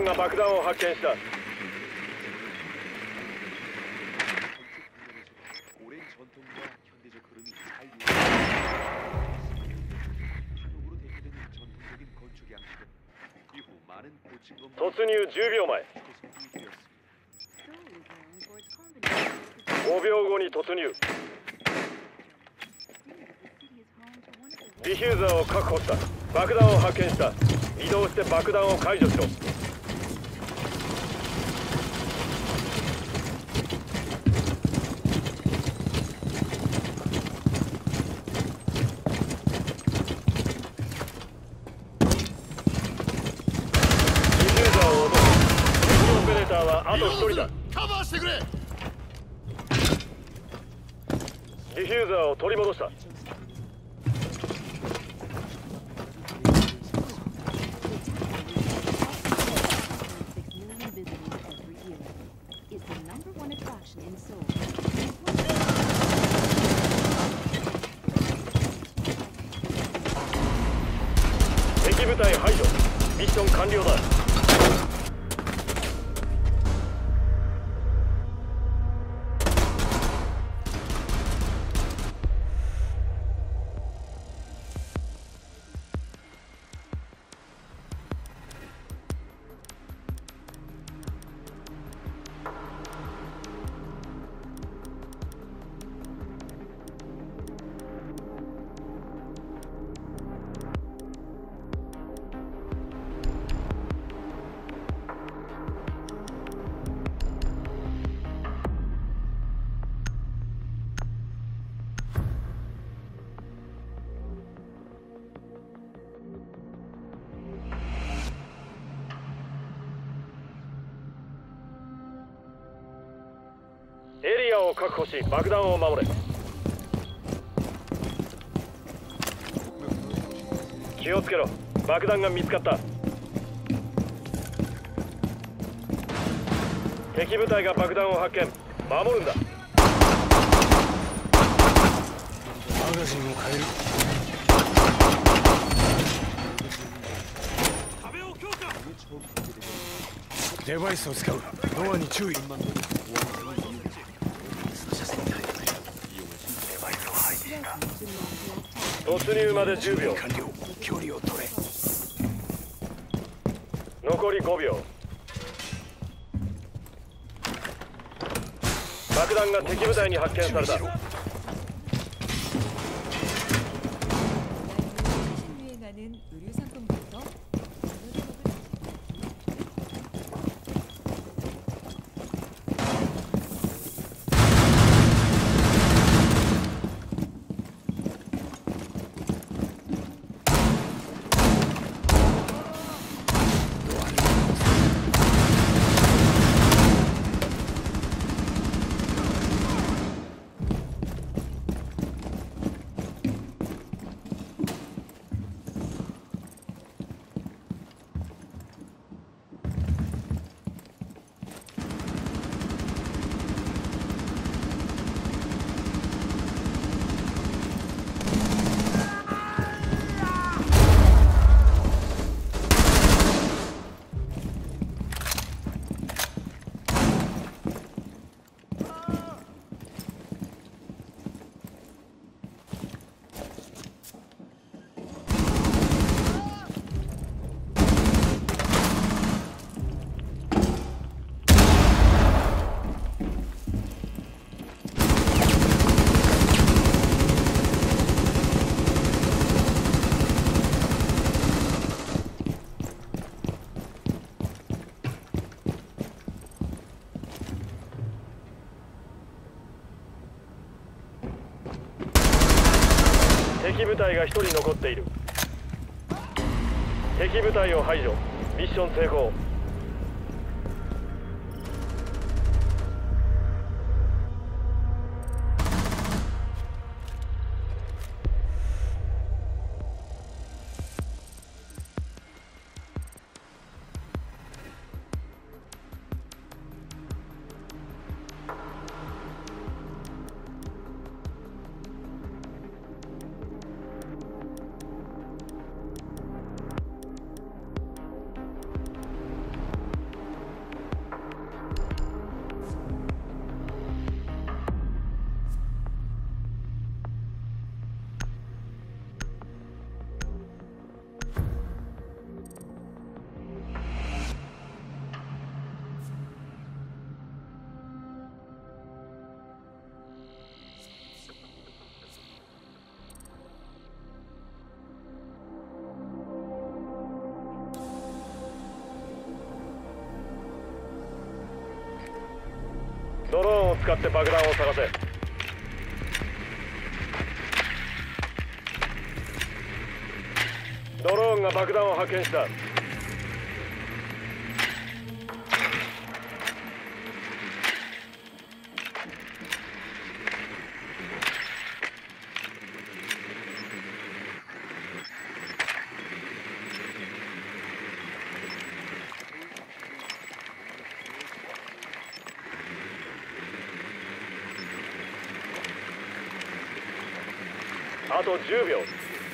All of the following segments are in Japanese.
軍が爆弾を発見した。突入10秒前。5秒後に突入。ディフューザーを確保した。爆弾を発見した。移動して爆弾を解除しろ。あと1人だ。 カバーしてくれ。 ディフューザーを取り戻した。敵部隊排除。ミッション完了だ。エリアを確保し爆弾を守れ。気をつけろ。爆弾が見つかった。敵部隊が爆弾を発見。守るんだ。 マガジンを変える。 壁を強化。 デバイスを使う。ドアに注意。 突入まで10秒。 完了。距離を取れ。 残り5秒。爆弾が敵部隊に発見された。敵部隊が1人残っている。敵部隊を排除。ミッション成功。 ドローンを使って爆弾を探せ。ドローンが爆弾を発見した。あと10秒。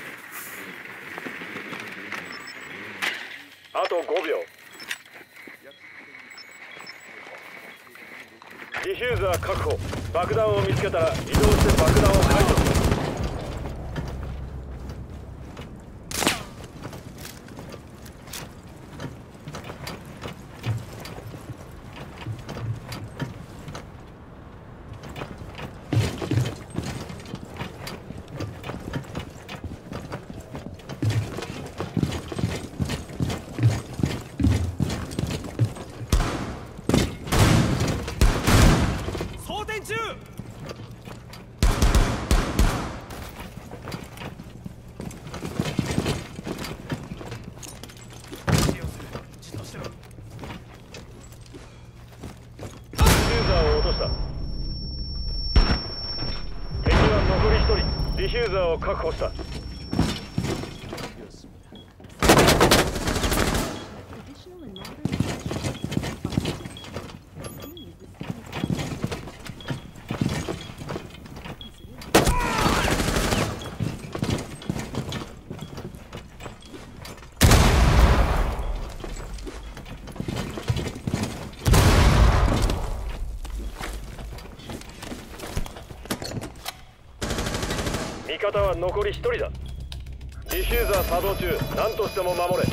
あと5秒。ディフューザー確保。爆弾を見つけたら移動して爆弾を解除する。敵は残り1人。ディフューザーを確保した。味方は残り1人だ。ディフューザー作動中。何としても守れ。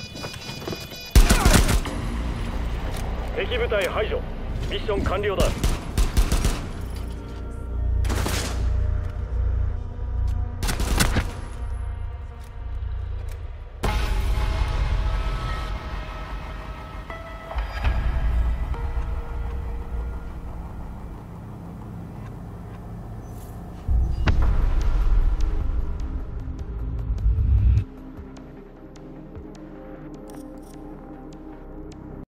敵部隊排除。ミッション完了だ。